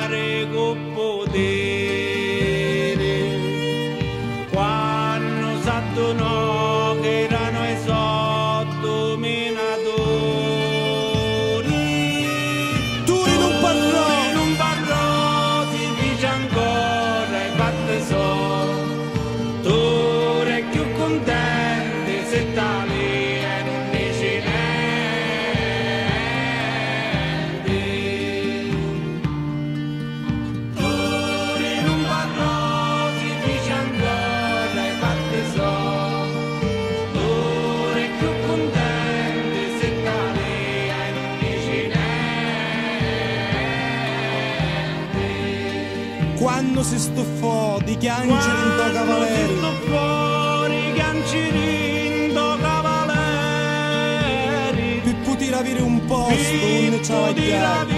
fare con potere. Quando s'adunò che erano i sottominatori, tu in un parrò si dice ancora e batte so, tu eri più contenti se tali e non dici niente. Tu in un parrò si dice ancora e batte so, tu eri più contenti se tali e non dici niente. quando si stuffò di chiancere in to cavaleri, fuori Chiancirin cavaleri, per poter avere un posto un travagliare,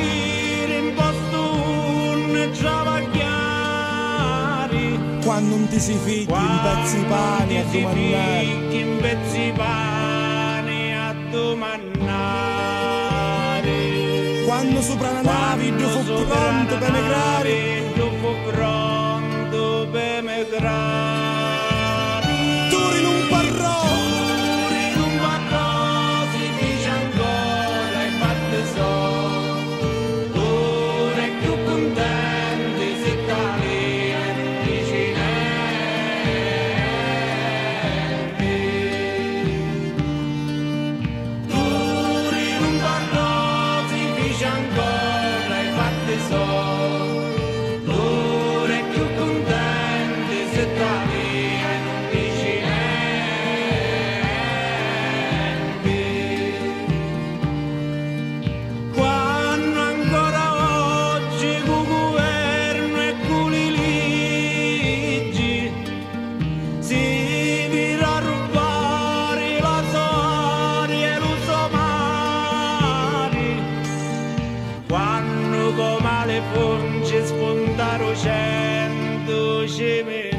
quando non ti si figli in pezzi pani a domandare, in pezzi pani a domandare, quando sopra la nave io fu pronto per emigrare, io fu pronto per emigrare. tu in un parrò Si dice ancora e batte so, tu eri più contenti se tali e non dici niente. Tu in un parrò si dice ancora e batte so, tu eri più contenti se tali e non dici niente. Quando ancora oggi con governo e con le leggi si dirà a rubare la storia e lo somari, quando come le fonci spuntaro 100 cime